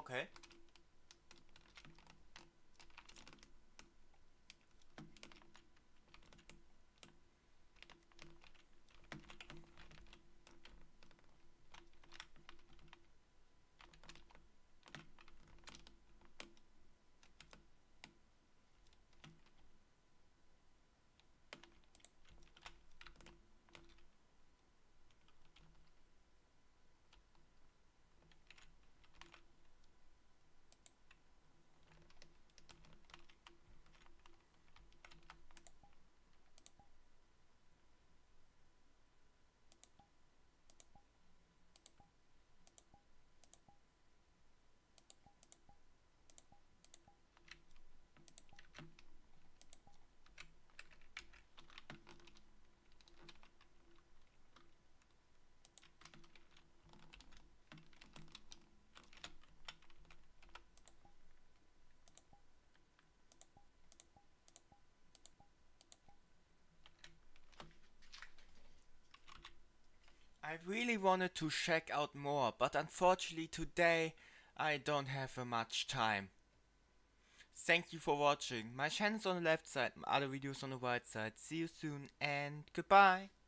Okay. I really wanted to check out more, but unfortunately today I don't have much time. Thank you for watching. My channel's on the left side, my other videos on the right side. See you soon and goodbye.